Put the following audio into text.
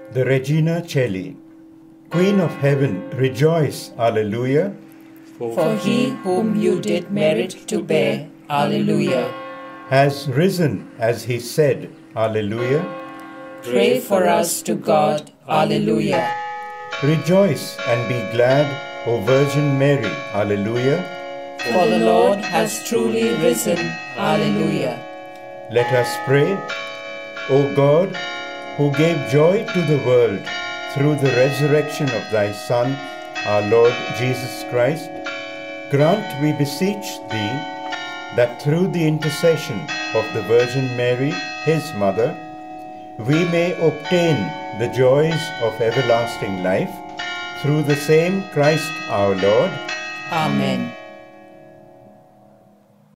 the Regina cæli. Queen of heaven, rejoice, alleluia. For he whom you did merit to bear, alleluia, has risen as he said, alleluia. pray for us to God, alleluia. Rejoice and be glad, O Virgin Mary, alleluia. For the Lord has truly risen, alleluia. Let us pray. O God, who gave joy to the world through the resurrection of thy Son, our Lord Jesus Christ, grant, we beseech thee, that through the intercession of the Virgin Mary, his mother, we may obtain the joys of everlasting life, through the same Christ our Lord. Amen.